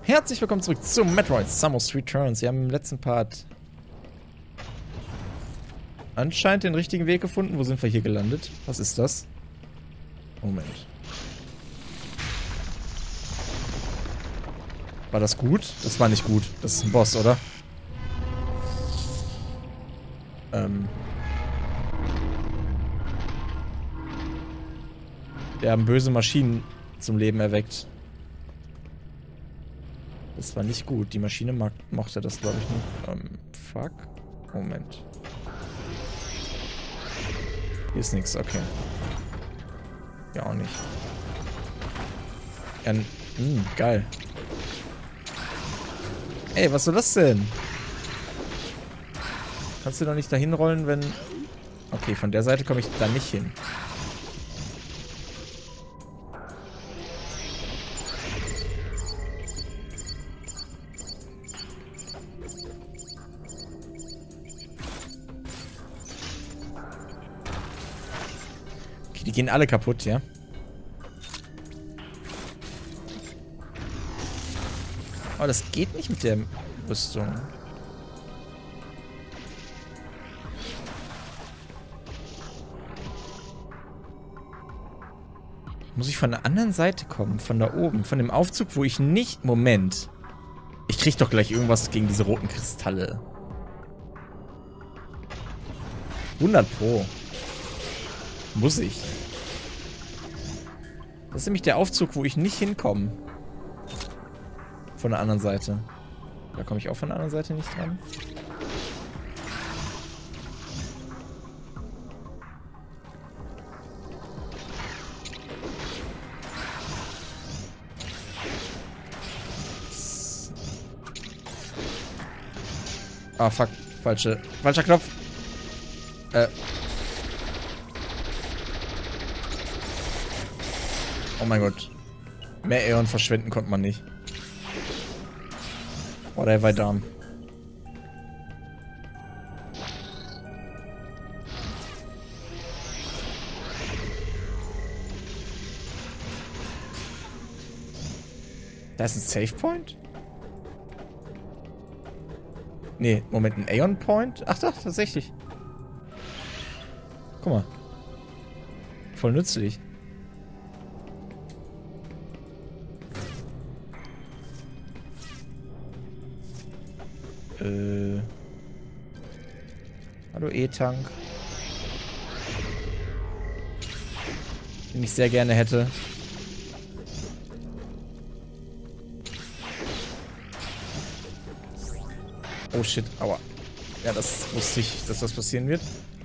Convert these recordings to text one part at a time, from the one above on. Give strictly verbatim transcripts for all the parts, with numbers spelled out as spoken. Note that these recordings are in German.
Herzlich willkommen zurück zu Metroid Samus Returns. Wir haben im letzten Part anscheinend den richtigen Weg gefunden. Wo sind wir hier gelandet? Was ist das? Moment. War das gut? Das war nicht gut. Das ist ein Boss, oder? Ähm. Wir haben böse Maschinen zum Leben erweckt. Das war nicht gut. Die Maschine mag, mochte das, glaube ich, nicht. Ähm, fuck. Moment. Hier ist nichts, okay. Ja, auch nicht. Ja, mh, geil. Ey, was soll das denn? Kannst du doch nicht dahin rollen, wenn... Okay, von der Seite komme ich da nicht hin. Okay, die gehen alle kaputt, ja? Aber das geht nicht mit der Rüstung. Muss ich von der anderen Seite kommen? Von da oben? Von dem Aufzug, wo ich nicht... Moment. Ich krieg doch gleich irgendwas gegen diese roten Kristalle. hundert Pro. Muss ich. Das ist nämlich der Aufzug, wo ich nicht hinkomme. Von der anderen Seite. Da komme ich auch von der anderen Seite nicht dran. Ah, fuck. Falsche. Falscher Knopf. Äh. Oh mein Gott. Mehr Äon verschwenden konnte man nicht. Oh, der war down. Da ist ein Save Point? Nee, Moment, ein Aeon Point? Ach doch, tatsächlich. Guck mal. Voll nützlich. Äh. Hallo E-Tank. Den ich sehr gerne hätte. Oh shit, aua. Ja, das wusste ich, dass das passieren wird.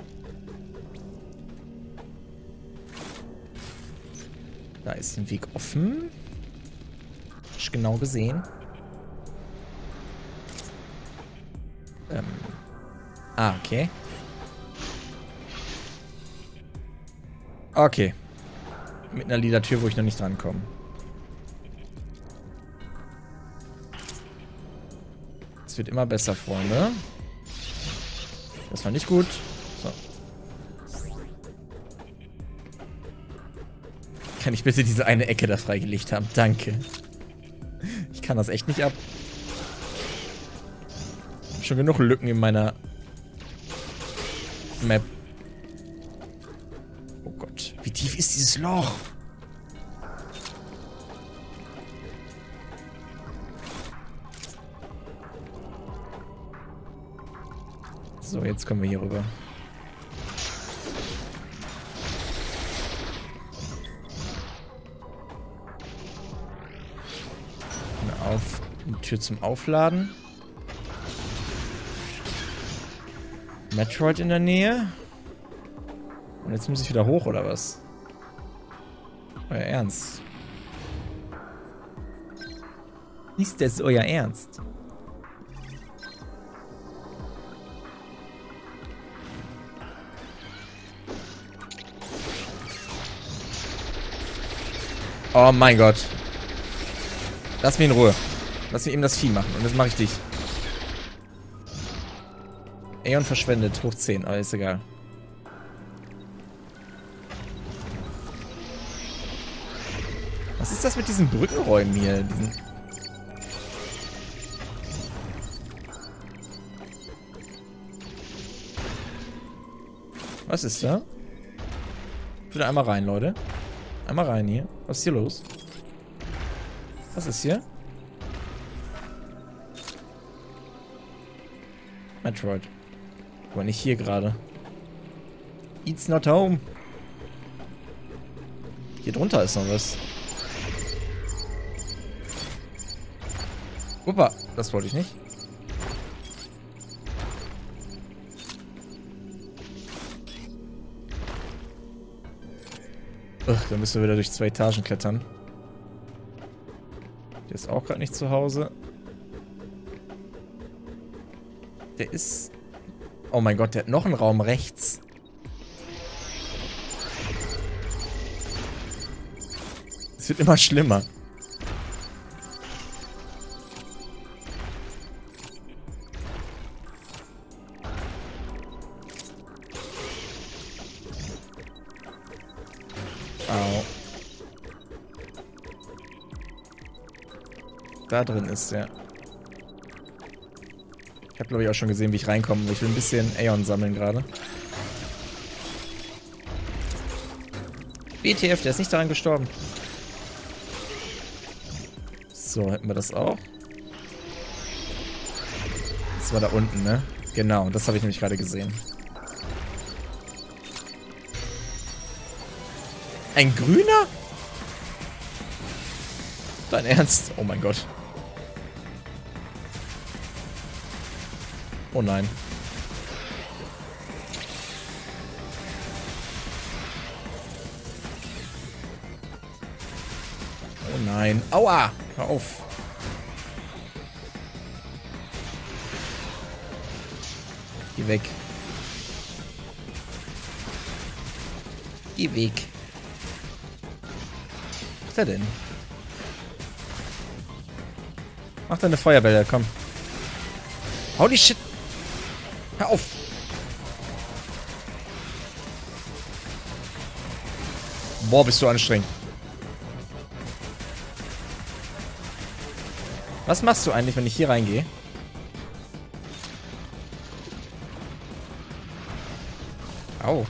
Da ist ein Weg offen. Hab ich genau gesehen. Ähm. Ah, okay. Okay. Mit einer lila Tür, wo ich noch nicht drankomme. Es wird immer besser, Freunde. Das war nicht gut. So. Kann ich bitte diese eine Ecke da freigelegt haben? Danke. Ich kann das echt nicht ab. Ich habe schon genug Lücken in meiner Map. Oh Gott. Wie tief ist dieses Loch? So, jetzt kommen wir hier rüber. Eine, Auf eine Tür zum Aufladen. Metroid in der Nähe. Und jetzt muss ich wieder hoch, oder was? Euer Ernst? Ist das euer Ernst? Oh mein Gott. Lass mich in Ruhe. Lass mich eben das Vieh machen. Und das mache ich dich. Aeon verschwendet. Hoch zehn. Aber ist egal. Was ist das mit diesen Brückenräumen hier? Diesen Was ist da? Bitte einmal rein, Leute. Einmal rein hier. Was ist hier los? Was ist hier? Metroid. Aber nicht hier gerade. It's not home. Hier drunter ist noch was. Opa, das wollte ich nicht. Ugh, dann müssen wir wieder durch zwei Etagen klettern. Der ist auch gerade nicht zu Hause. Der ist... Oh mein Gott, der hat noch einen Raum rechts. Es wird immer schlimmer. Au. Da drin ist der. Ich habe, glaube ich, auch schon gesehen, wie ich reinkomme. Ich will ein bisschen Aeon sammeln gerade. W T F, der ist nicht daran gestorben. So, hätten wir das auch. Das war da unten, ne? Genau, das habe ich nämlich gerade gesehen. Ein grüner? Dein Ernst? Oh mein Gott. Oh nein. Oh nein. Aua! Hör auf. Geh weg. Geh weg. Was macht er denn? Mach deine Feuerbälle, komm. Holy shit. Hör auf. Boah, bist du anstrengend. Was machst du eigentlich, wenn ich hier reingehe? Au.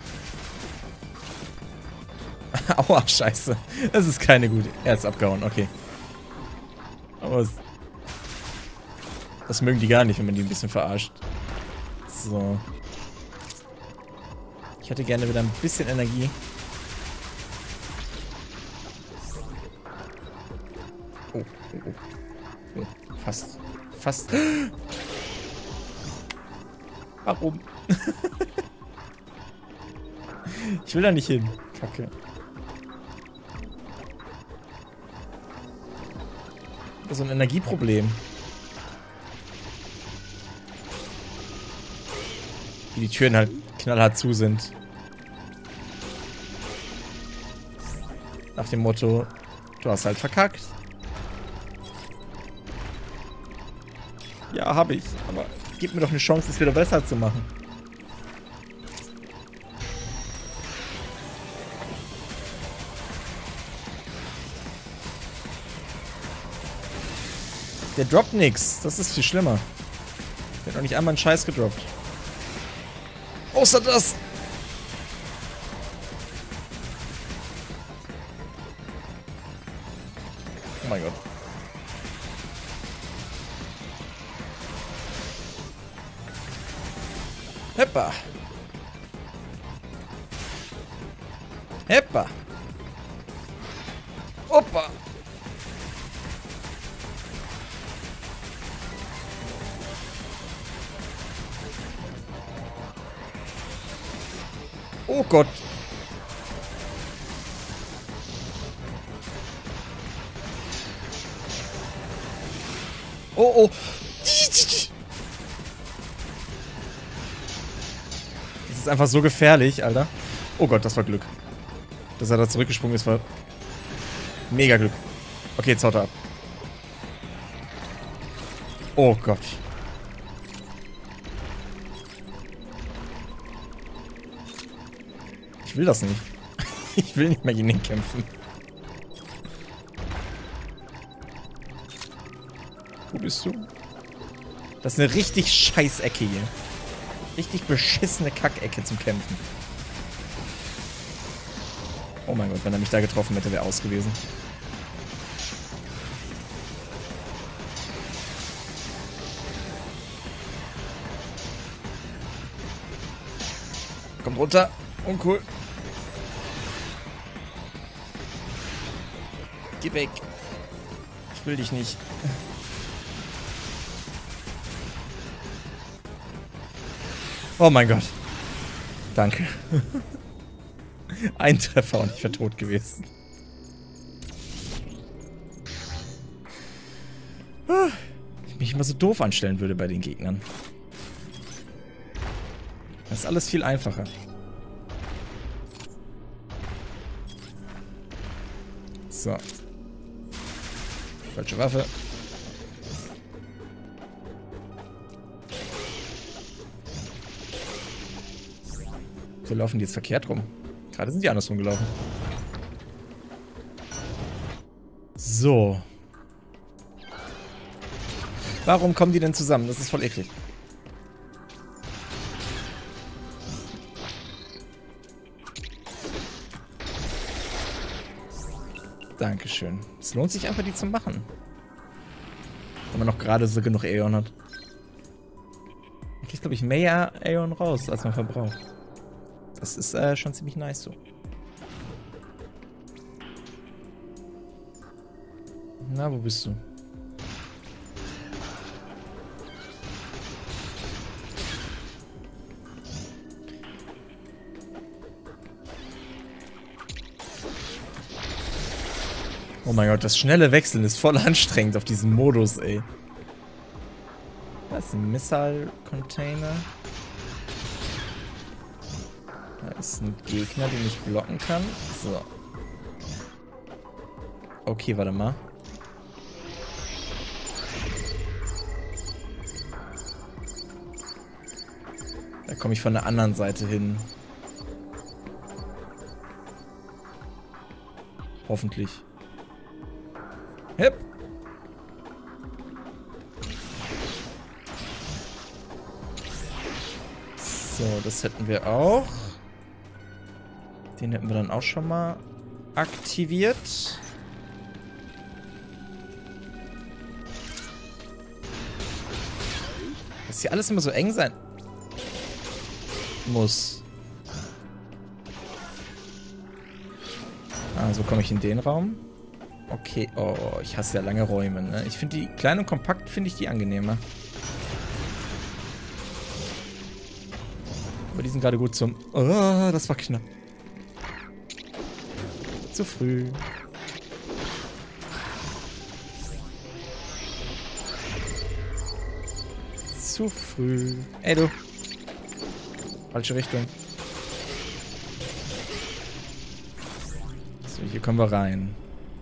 Aua, scheiße. Das ist keine gute... Er ist abgehauen, okay. Aber es... Das mögen die gar nicht, wenn man die ein bisschen verarscht. So. Ich hätte gerne wieder ein bisschen Energie. Oh, oh, oh. oh fast. Fast. Warum? Ich will da nicht hin. Kacke. Das ist so ein Energieproblem. Wie die Türen halt knallhart zu sind. Nach dem Motto, du hast halt verkackt. Ja, habe ich. Aber gib mir doch eine Chance, es wieder besser zu machen. Der droppt nix. Das ist viel schlimmer. Der hat noch nicht einmal einen Scheiß gedroppt. Außer das! Oh mein Gott. Heppa! Heppa! Opa! Oh Gott. Oh, oh. Das ist einfach so gefährlich, Alter. Oh Gott, das war Glück. Dass er da zurückgesprungen ist, war mega Glück. Okay, jetzt haut er ab. Oh Gott. Ich will das nicht. Ich will nicht mehr gegen ihn kämpfen. Wo bist du? Das ist eine richtig scheiß Ecke hier. Richtig beschissene Kackecke zum Kämpfen. Oh mein Gott, wenn er mich da getroffen hätte, wäre aus gewesen. Kommt runter. Uncool. Geh weg. Ich will dich nicht. Oh mein Gott. Danke. Ein Treffer und ich wäre tot gewesen. Wenn ich mich immer so doof anstellen würde bei den Gegnern. Das ist alles viel einfacher. So. Falsche Waffe. So laufen die jetzt verkehrt rum. Gerade sind die andersrum gelaufen. So. Warum kommen die denn zusammen? Das ist voll eklig. Dankeschön. Es lohnt sich einfach, die zu machen. Wenn man noch gerade so genug Aeon hat. Man kriegt, glaube ich, mehr Aeon raus, als man verbraucht. Das ist äh, schon ziemlich nice so. Na, wo bist du? Oh mein Gott, das schnelle Wechseln ist voll anstrengend auf diesem Modus, ey. Da ist ein Missile-Container. Da ist ein Gegner, den ich blocken kann. So. Okay, warte mal. Da komme ich von der anderen Seite hin. Hoffentlich. Hip. So, das hätten wir auch. Den hätten wir dann auch schon mal aktiviert. Dass hier alles immer so eng sein muss. Ah, so komme ich in den Raum. Okay, oh, ich hasse ja lange Räume, ne? Ich finde die klein und kompakt, finde ich die angenehmer. Aber die sind gerade gut zum... Oh, das war knapp. Zu früh. Zu früh. Ey, du. Falsche Richtung. So, hier kommen wir rein.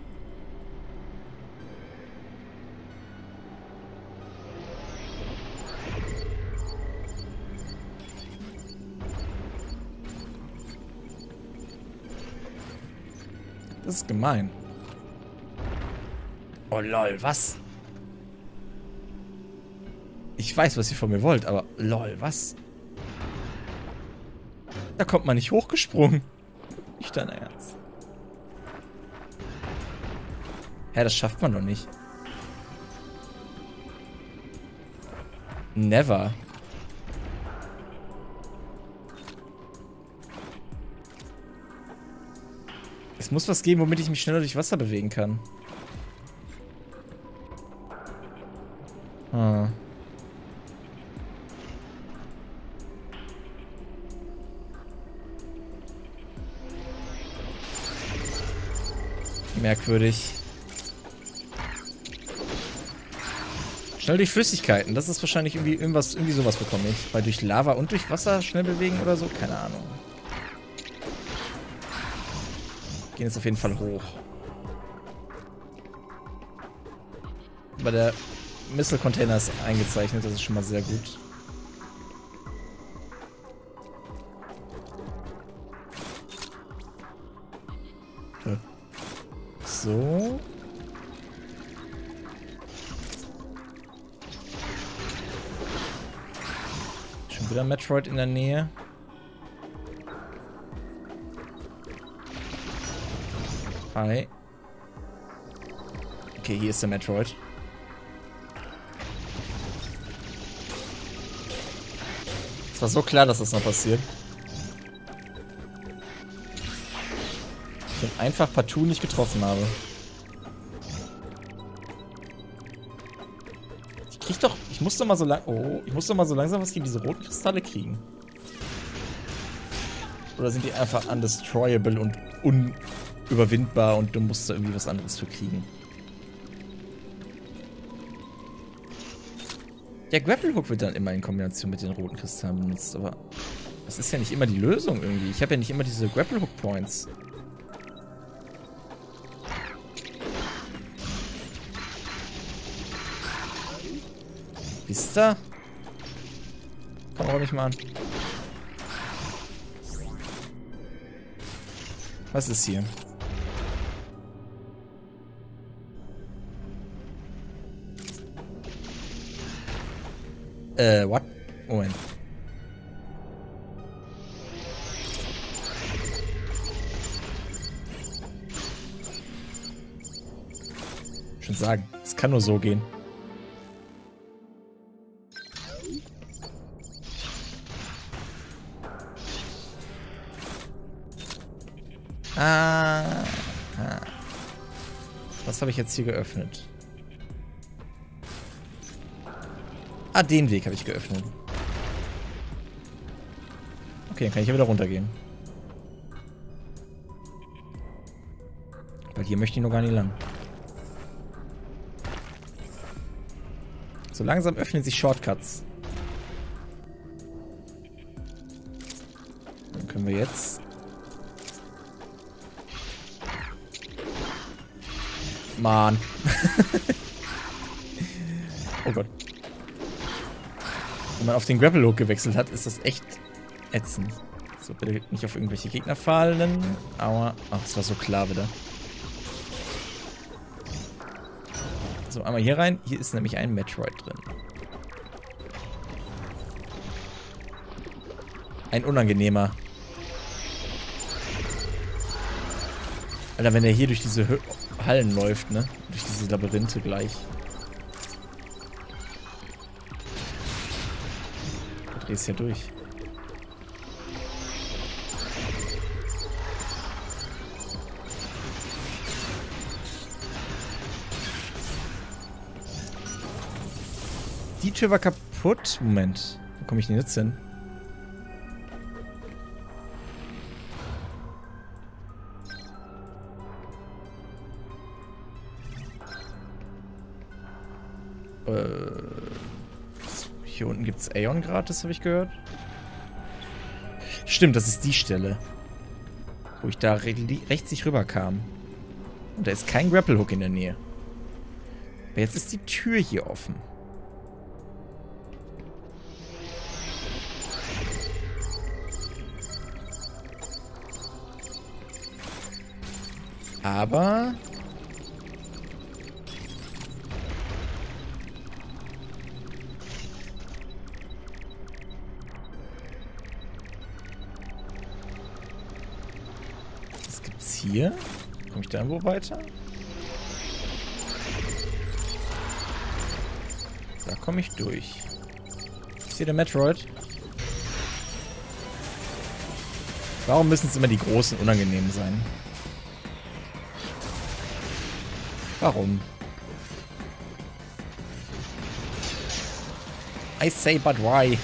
Das ist gemein. Oh lol, was? Ich weiß, was ihr von mir wollt, aber lol, was? Da kommt man nicht hochgesprungen. Nicht dein Ernst. Hä, das schafft man doch nicht. Never. Es muss was geben, womit ich mich schneller durch Wasser bewegen kann. Ah. Merkwürdig. Schnell durch Flüssigkeiten. Das ist wahrscheinlich irgendwie irgendwas, irgendwie sowas bekomme ich. Weil durch Lava und durch Wasser schnell bewegen oder so? Keine Ahnung. Gehen jetzt auf jeden Fall hoch. Aber der Missile-Container ist eingezeichnet, das ist schon mal sehr gut. So. Schon wieder ein Metroid in der Nähe. Hi. Okay, hier ist der Metroid. Es war so klar, dass das noch passiert. Ich ihn einfach partout nicht getroffen habe. Ich krieg doch... Ich muss doch mal so lang... Oh, ich muss doch mal so langsam was gegen diese roten Kristalle kriegen. Oder sind die einfach undestroyable und unüberwindbar und du musst da irgendwie was anderes für kriegen? Der Grapple Hook wird dann immer in Kombination mit den roten Kristallen benutzt, aber das ist ja nicht immer die Lösung irgendwie. Ich habe ja nicht immer diese Grapple Hook Points. Wisst ihr? Komm, räum mich mal an. Was ist hier? Äh, what? Moment. Schon sagen, es kann nur so gehen. Ah. ah. Was habe ich jetzt hier geöffnet? Ah, den Weg habe ich geöffnet. Okay, dann kann ich ja wieder runtergehen. Weil hier möchte ich noch gar nicht lang. So langsam öffnen sich Shortcuts. Dann können wir jetzt... Mann. Oh Gott. Wenn man auf den Grapple Hook gewechselt hat, ist das echt ätzend. So, bitte nicht auf irgendwelche Gegner fallen. Aua. Ach, das war so klar wieder. So, einmal hier rein. Hier ist nämlich ein Metroid drin. Ein unangenehmer. Alter, wenn er hier durch diese Hö Hallen läuft, ne? Durch diese Labyrinthe gleich. Du drehst ja durch. Die Tür war kaputt. Moment. Wo komme ich denn jetzt hin? Hier unten gibt es Aeon gratis, habe ich gehört. Stimmt, das ist die Stelle, wo ich da re rechts nicht rüberkam. Und da ist kein Grapple Hook in der Nähe. Aber jetzt ist die Tür hier offen. Aber... hier? Komme ich da irgendwo weiter? Da komme ich durch. Ist hier der Metroid? Warum müssen es immer die großen unangenehm sein? Warum? I say, but why?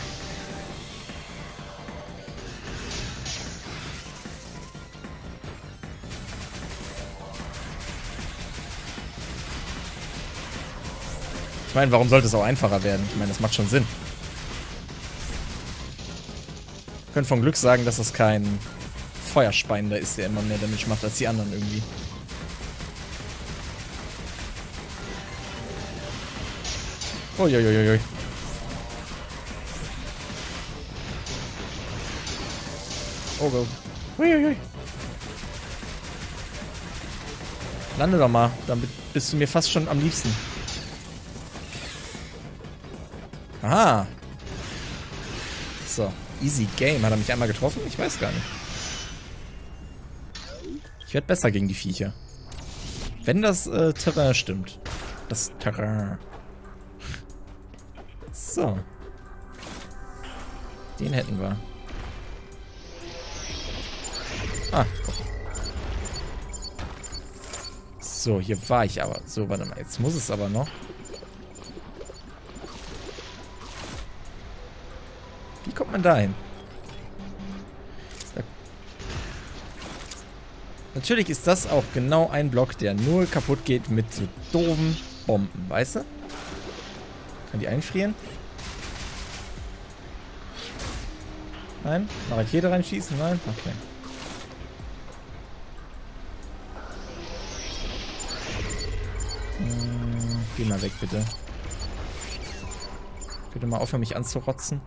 Ich meine, warum sollte es auch einfacher werden? Ich meine, das macht schon Sinn. Wir können von Glück sagen, dass es kein Feuerspein da ist, der immer mehr Damage macht als die anderen irgendwie. Uiuiuiui. Oh Gott. Uiuiui. Lande doch mal, dann bist du mir fast schon am liebsten. Aha. So, easy game. Hat er mich einmal getroffen? Ich weiß gar nicht. Ich werde besser gegen die Viecher. Wenn das äh, Terrain stimmt. Das Terrain. So. Den hätten wir. Ah, komm. So, hier war ich aber. So, warte mal. Jetzt muss es aber noch. Wie kommt man da hin? Da. Natürlich ist das auch genau ein Block, der nur kaputt geht mit so doofen Bomben, weißt du? Kann die einfrieren? Nein? Eine Rakete reinschießen? Nein? Okay. Hm, geh mal weg, bitte. Bitte mal aufhören, mich anzurotzen.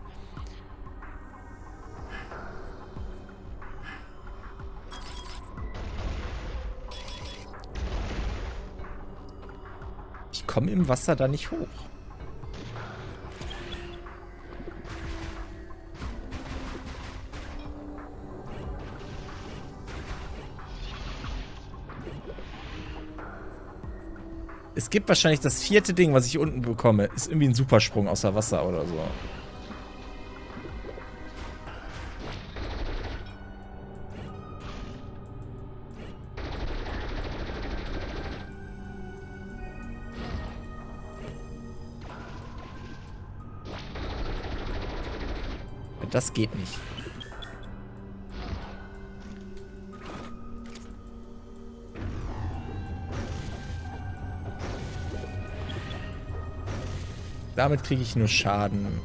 Ich komme im Wasser da nicht hoch. Es gibt wahrscheinlich das vierte Ding, was ich unten bekomme. Ist irgendwie ein Supersprung außer Wasser oder so. Das geht nicht. Damit kriege ich nur Schaden.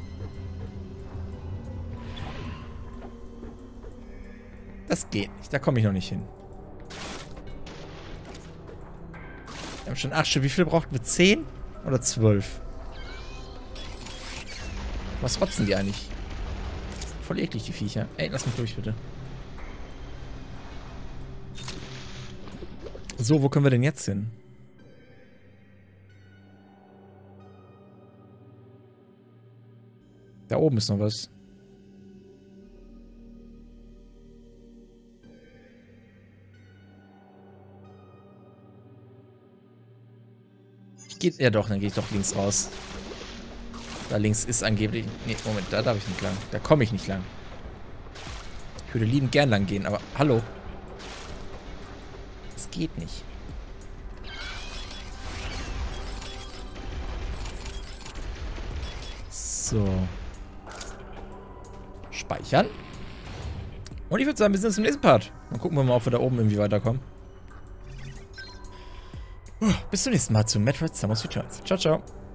Das geht nicht. Da komme ich noch nicht hin. Wir haben schon acht Stück. Wie viel braucht wir? zehn oder zwölf? Was rotzen die eigentlich? Voll eklig, die Viecher. Ey, lass mich durch, bitte. So, wo können wir denn jetzt hin? Da oben ist noch was. Ich geh, ja doch, dann gehe ich doch links raus. Da links ist angeblich... Nee, Moment, da darf ich nicht lang. Da komme ich nicht lang. Ich würde liebend gern lang gehen, aber... Hallo? Es geht nicht. So. Speichern. Und ich würde sagen, wir sehen uns im nächsten Part. Dann gucken wir mal, ob wir da oben irgendwie weiterkommen. Bis zum nächsten Mal zu Metroid Samus Returns. Ciao, ciao.